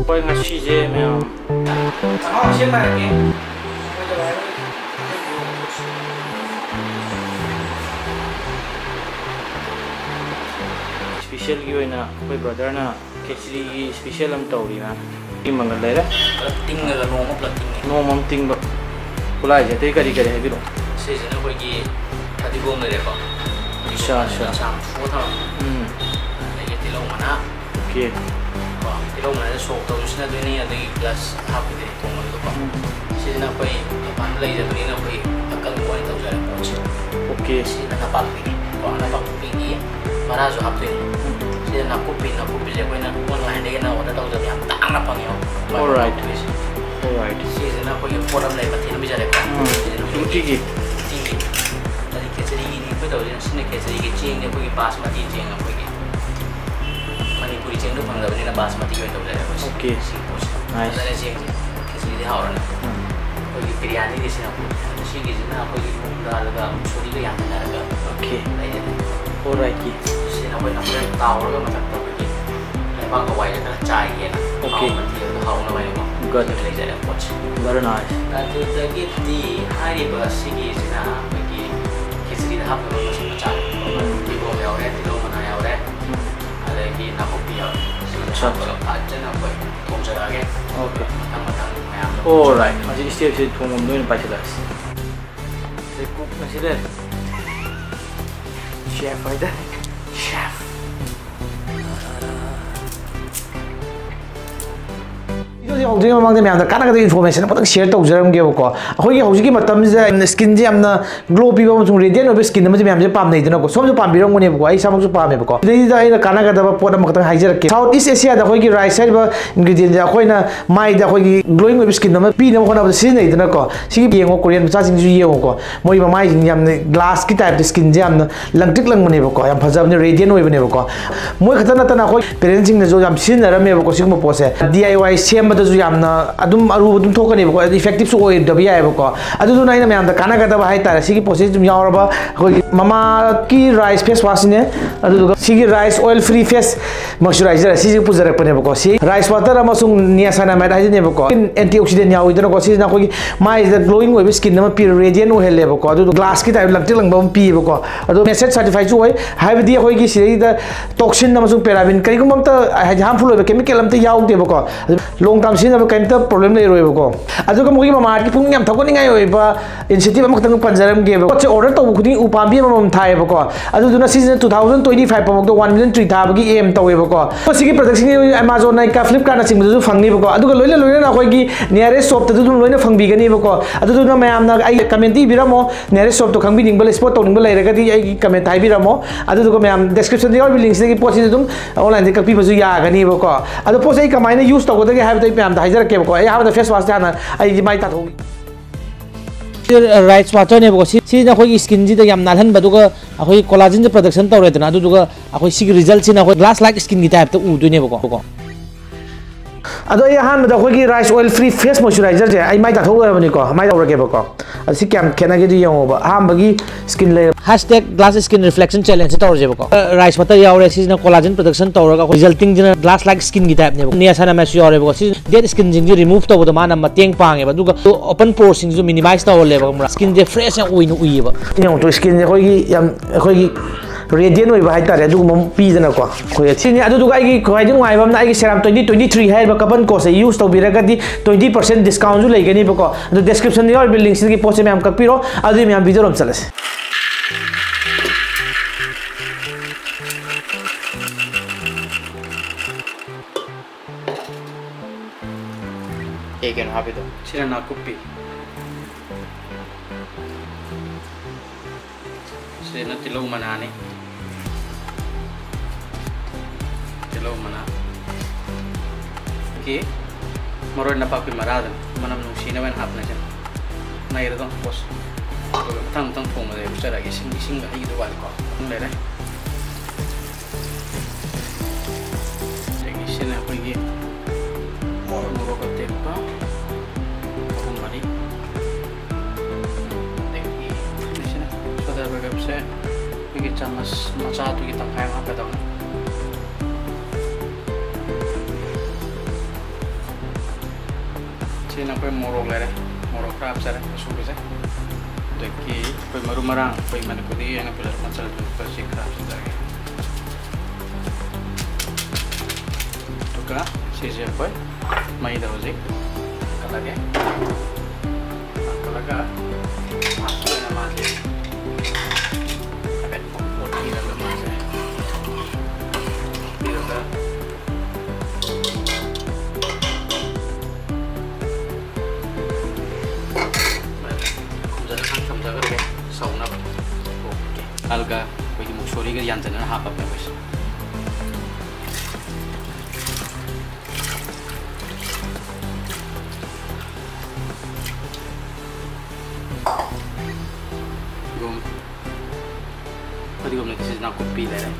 Quay ngã xì dê mèo. Họ xem bài kìa. Special cái na, quay brother na, khechiri special am tàu đi na. Kim mangal đấy đó. Plating là nôm plating. Nôm am ting bak. Kulai je, tei kari kari hai bilo. Sẽ nó quay gì, thadi gom này đẹp không? Sha. Sam số thôi. Này cái tí lông mà na. Okay. Tí lông này số tàu chúng ta đối này là glass half cái thùng này đúng không? Sẽ nó quay bán lấy ra đối này quay akan quay tàu ra một chút. Okay. Sẽ nó nắp đi, còn nắp đi đi, mà ra số hấp đi. Sẽ nó copy sẽ quay nó online đây nó đã tàu ra nhà tăng nắp bằng nhau. Alright. Alright. Sẽ nó quay phốt âm này mà thì nó bây giờ đẹp không? Tiki. Tadi keciri ini pun tahu jenis ni keciri kecing dia pergi basmati cing apa pergi. Manipuri cing tu bangga benda basmati kau tahu dah. Okay. Nice. Ada cing keciri dia orang. Pergi biryani di sini aku. Sini di sini aku pergi muda lega, suri tu yang mana lega. Okay. Lain. Alright ki. Sini aku nak pergi tahu lega macam tu pergi. Lain bang kau wajib nak cai ya. Okay. Tahu nama itu. Good. Lain jadi watch. Very nice. Tadi lagi di hari bersih sini pergi. Keciri dah apa macam macam. Di bawah yang ada, di bawah mana yang ada. Ada lagi nak kopi yang. Kalau aja nak buat tunggu lagi. Okay. Tang-tang macam. Alright. Masih istiap sih tuh ngomong dulu pas jelas. Lekuk masih deh. Chef ada. Chef. Hꯧji mamang me amda kana ka information patang share tau jaram ge ko hoi houji ki matam je skin je amna glow pi ba chung radiant of skin ma je me am je pam nei dana ko som je pam bi rong ne ko ai samang su pam me ko dei da ina kana ka da ba pot am ka tang haijar ke South East Asia da hoi ki rice side ba ingredient ja hoi na mai da hoi ki glowing of skin ma pi na ko na ba sin nei dana ko si ki yengo Korean cha sing ju yengo ko moi ba mai jing yam glass ki type skin je am langtik lang ne ba ko yam phajab ne radiant oi ba ne ba ko moi khata na hoi parents jing ne jo yam sin na ra me ba ko sigma po se DIY sem ba yamna adum aru adum thokani ko effective so oi dabi ai ko adu na ina me amda kana gada ba hai ta sigi process dum yaw ba ko mama ki rice face wash ne adu sigi rice oil free face moisturizer sigi puzara ko ne ko si rice water amasung niasana ma dai ne ko antioxidant yaw idana ko si na ko my is the glowing oi skin na pure radiant o hele ko adu glass ki type lakti lang ba pi ko adu message certified so oi hai bi ko ki si da toxin na masung paraben kari ko mamta harmful oi chemical am ta yaw de ko long term sin अब कहीं तक problem नहीं रोए बको अजो का मुगी mart की पुंग यम थको निंगाई होय बा इनिशिएटिव अमक तंग पंजरम गे बको ऑर्डर तो खुदी उपांबी मम थाय बको अजो दुना सीजन 2025 पमक तो 1 million 3 थाबगी एम तवे बको सिगी प्रोडक्ट सिगी Amazon नाइ का Flipkart ना सिंग जो फंगनी बको अदुगा लोइले लोइले ना कोई की नियरेस्ट शॉप तो लोइले फंगबीगनी बको अदु दुना मैम ना आई कमेंट बिरमो नियरेस्ट शॉप तो खंगबी निंगबल स्पॉट तो निंगबल लेरगदी आई कमेंट थाइ बिरमो अदु दुगा मैम डिस्क्रिप्शन दे और लिंक से की पोस्ट दुम ऑनलाइन दे कपी बजु यागनी बको अदु पोस्ट आई कमाइना यूज तो गदगे हाइब तो मैम हाइजर के बको आई हाव द फेस वाश दाना आई माइ ता थो राइट्स वाटर ने बको सी ना कोई स्किन जी द याम नालहन बदुगा अखोई कोलाजन जे प्रोडक्शन तौरे तना अदु दुगा अखोई सी रिजल्ट सिना अखोई ग्लास लाइक स्किन की टाइप तो उ दुने बको अदो ये हान में अखोई rice oil free face moisturiser जे आई माइ ता थो बनी को माइ तौरे के बको असी कैम खेना के दी यंगो बा हाम बगी स्किन ले #glass skin reflection challenge तौर जे बको राइस वाटर यावरे सी ना कोलाजन प्रोडक्शन तौरगा रिजल्टिंग जे ग्लास लाइक स्किन की टाइप ने नियासाना मैस यावरे बको सी डेड स्किन जिंग रिमूव तो बदो माना मतेंग पांगे बा दुगा ओपन पोर्स सिंग जो मिनिमाइज तौर ले बको स्किन जे फ्रेश ओइन उइ बा यंग तो स्किन जे खोई यम खोई radiant oi bai tare du mom pi jana ko khoi chini adu duga gi khoi du ngai bam na gi seram 2023 hai ba kapan ko se use to biraga di 20% discount ju legani ba ko adu description ni or link sin gi post me am kapiro adu me am video rom chalas Egen habido sira na kupi sira na tilong manani mana ki moro na pa maradan manam nung sina wen hap na jan na ira dong pos tang tang thong ma de usara gi sing ga hi do wal ko le re sing sina ko gi moro ko te pa ko mari dekhi sina so da ba se gi chamas macha tu gi tang khai ma ka dong Sini aku morok lere, morok kerap cara suku saya. Jadi aku maru marang, aku mana kudi yang aku lakukan salah tu pasti kerap saja. Tukar, sisi apa? Mai dah ujik, kalau ke, kalau ke, masuk nama je. Abet, orang dalam nama je. Bila dah. Alga, bagi muksuri ke yang jenar apa pun wis. Tadi gom nanti saya nak kopi lah.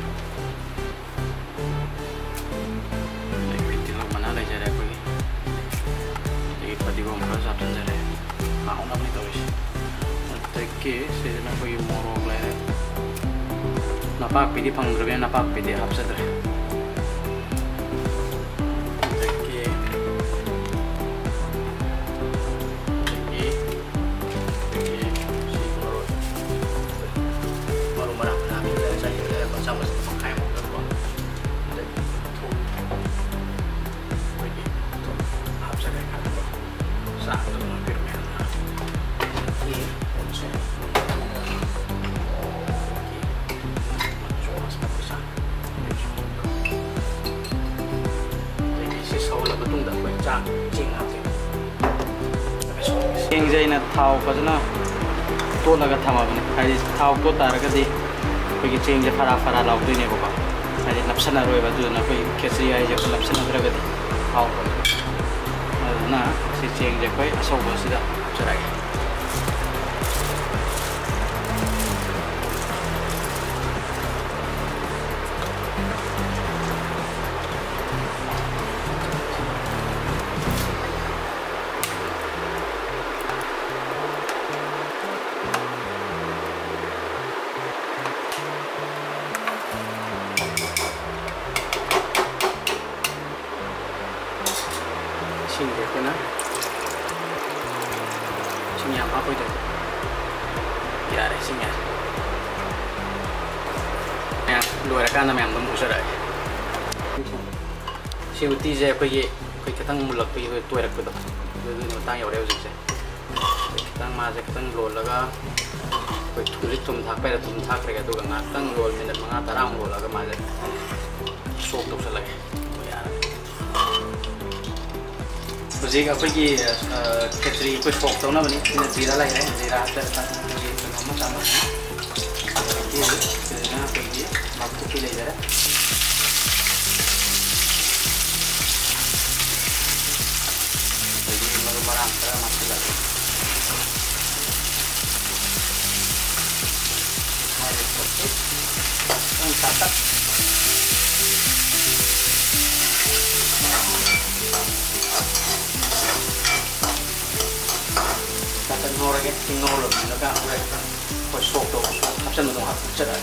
Nanti nak mana lagi cara aku ni. Jadi tadi gom kalau sabtu cara, aku nak ni tahu wis. Nanti saya nak pergi morok lah. Napak pidi panggerbe napak pidi hapsadre. Jadi si baru marah marah kita saya bersama sama kayak mau keluar. Jadi pergi hapsadre kan. Satu hampir merah. Ini Yang saya nak tahu pasal tu laga thama bani. Hari tahu tu tarak di, pergi ceng je farah lauk tu ni buka. Hari napsan aroi baju na pergi kesri aja je napsan aroi badi. Tahu pun. Na si ceng je koi asal bos dah cerai. Sini kena, sini apa itu? Ya, sini. Ya, luar kan namanya belum usah lagi. Si uti je pergi kita mulak pergi tu erak betul. Jadi notang ya orang usah. Kita masih kita lol laga. Pergi tulis thak pergi tu kan tang lol minat tarang lol laga masih. Sok tu usah lagi. Jadi apa lagi ketri ikut sok tahu nama ni, ini zira lah ya, zira ada nama sama. Jadi kita apa lagi, makuk pilih je. Jadi marang antara masuk lagi. Mari kopi, catat. Orang yang tinggal loh, mereka mereka kosong tu, absen tu hak cerai.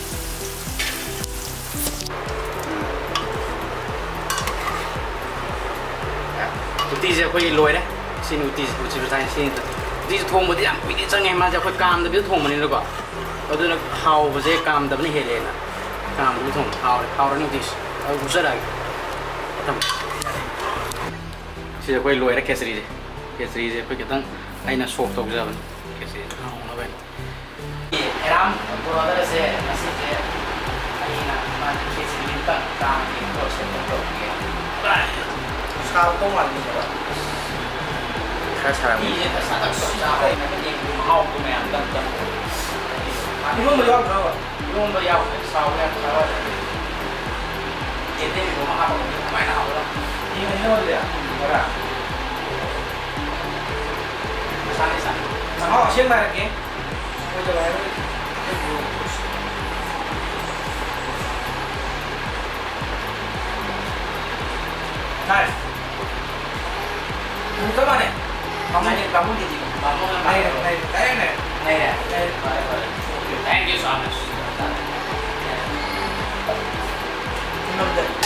Uti je kau loi deh, sini uti bertanya sini tu. Uti thong budi yang uti jangan macam kau kam tapi thong mana ni loh. Aduh nak hau budi kam tapi ni helena, kam budi thong hau ni uti, aku cerai. Sini kau loi deh kesri je kau kita Aina sok tok jalan, kasi orang lain. Ram, pura se masih je. Aina mana kasi minta kami terus tok. Sekarang tu mana ni? Sekarang ni. Ini tak sampai. Ini mau tu macam tak. Ini pun beliau berapa? Belum beliau sawah. Ini rumah apa? Main apa? Ini mana dia? Orang. Sama siang lagi, aku jalan. Nice. Buka mana? Kamu di sini. Kamu naik. Thank you so much.